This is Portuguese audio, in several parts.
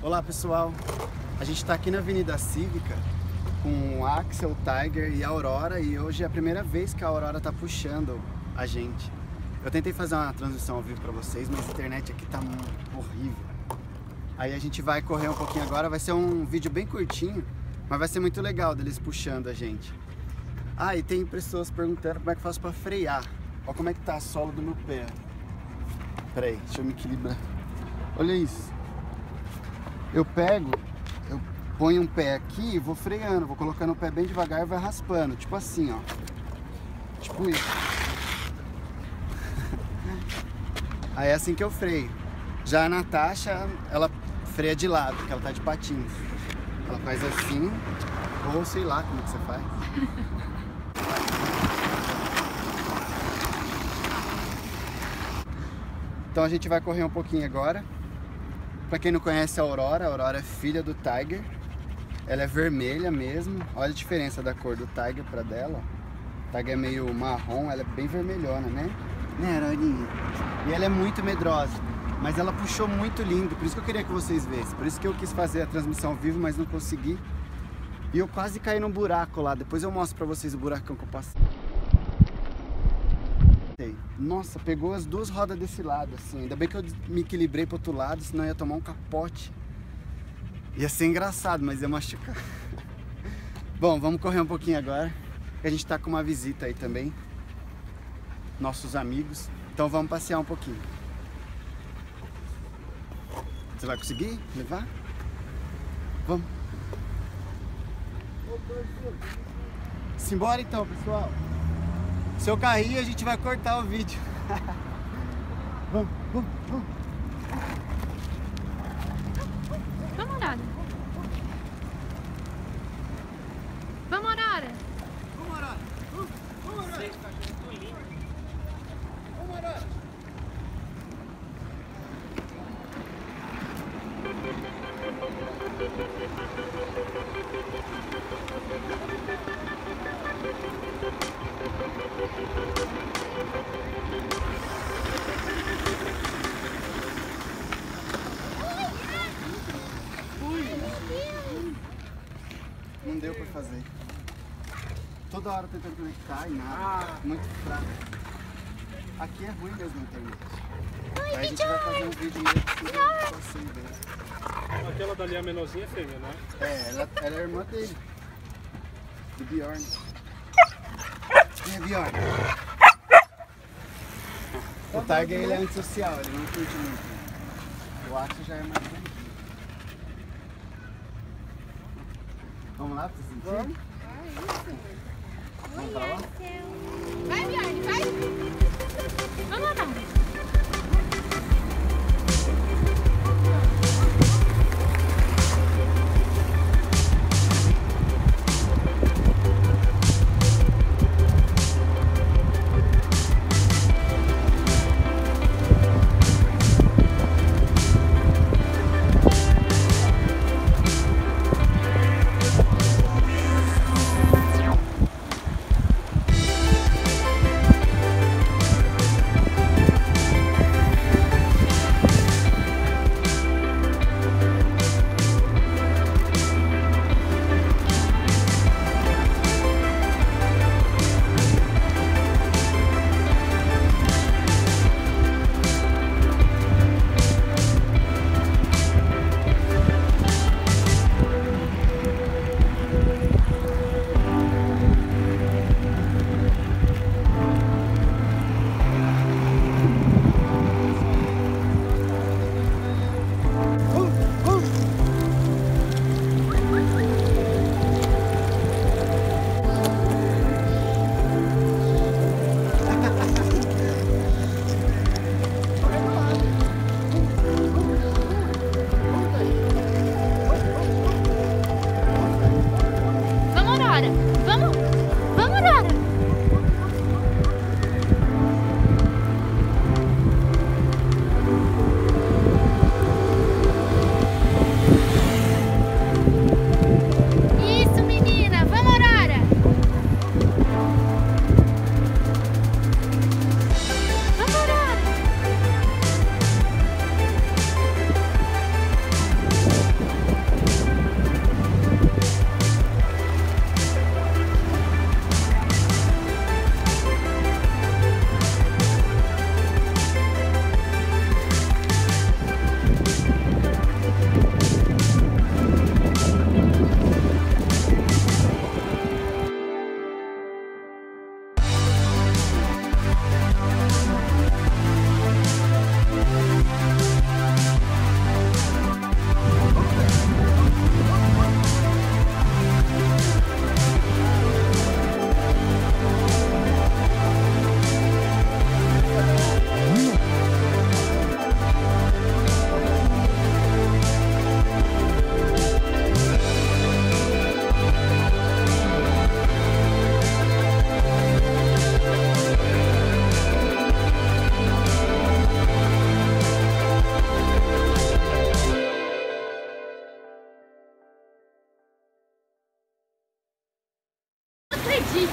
Olá pessoal, a gente está aqui na Avenida Cívica com o Axel, o Tiger e a Aurora, e hoje é a primeira vez que a Aurora está puxando a gente. Eu tentei fazer uma transmissão ao vivo para vocês, mas a internet aqui tá horrível. Aí a gente vai correr um pouquinho agora, vai ser um vídeo bem curtinho, mas vai ser muito legal deles puxando a gente. Ah, e tem pessoas perguntando como é que eu faço para frear. Olha como é que tá a sola do meu pé. Peraí, deixa eu me equilibrar. Olha isso. Eu ponho um pé aqui e vou freando, vou colocando o pé bem devagar e vai raspando, tipo assim, ó. Tipo isso. Aí é assim que eu freio. Já a Natasha, ela freia de lado, porque ela tá de patins. Ela faz assim, ou sei lá como que você faz. Então a gente vai correr um pouquinho agora. Pra quem não conhece a Aurora é filha do Tiger. Ela é vermelha mesmo. Olha a diferença da cor do Tiger pra dela. O Tiger é meio marrom, ela é bem vermelhona, né? Né, Aurorinha? E ela é muito medrosa. Mas ela puxou muito lindo, por isso que eu queria que vocês vissem. Por isso que eu quis fazer a transmissão ao vivo, mas não consegui. E eu quase caí num buraco lá. Depois eu mostro pra vocês o buracão que eu passei. Nossa, pegou as duas rodas desse lado, assim. Ainda bem que eu me equilibrei pro outro lado, senão eu ia tomar um capote. Ia ser engraçado, mas ia machucar. Bom, vamos correr um pouquinho agora. A gente tá com uma visita aí também. Nossos amigos. Então vamos passear um pouquinho. Você vai conseguir levar? Vamos. Simbora então, pessoal. Seu carrinho, a gente vai cortar o vídeo. Vamos. Vamos, Aurora. Vamos, Aurora. Vamos, Aurora. Vamos, Aurora. Vamos, Aurora. Não deu pra fazer. Toda hora tentando conectar e nada. Muito fraco. Aqui é ruim mesmo a internet. Aí a gente vai fazer um vídeo meio que assim dele. Aquela dali, a menorzinha, é fêmea, né? É, ela é irmã dele. Do Bjorn. Quem é Bjorn? O Tiger, ele é antissocial, ele não curte muito. O Axel já é mais bonito. Vamos lá pra você sentir? Vamos. Vamos pra lá? Vai, Bjorn, vai. Vamos, Aurora.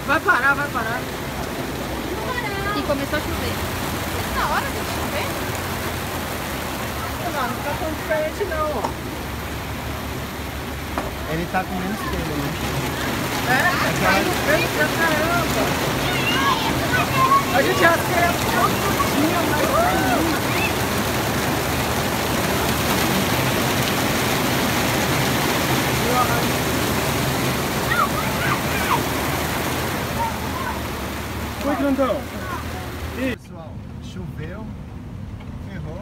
Vai parar, vai parar. E começou a chover. Na hora de chover? Não, não tá tão diferente não, ó. Ele tá com menos pelo, né? Caiu pelo pra caramba. A gente já queria ficar um pouquinho, mas... Oi, grandão. Pessoal, choveu, ferrou,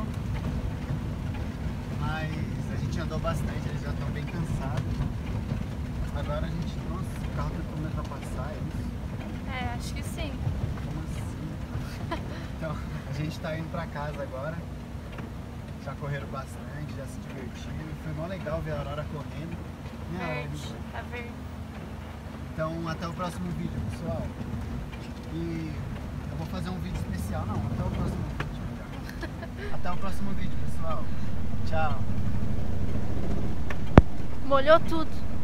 mas a gente andou bastante, eles já estão bem cansados. Agora a gente, nossa, o carro tá começando a passar, é isso? É, acho que sim. Como assim? Então, a gente tá indo pra casa agora, já correram bastante, já se divertiram, foi mó legal ver a Aurora correndo. Verde, tá verde. Então, até o próximo vídeo, pessoal. E eu vou fazer um vídeo especial, não, até o próximo vídeo. Até o próximo vídeo, pessoal. Tchau. Molhou tudo.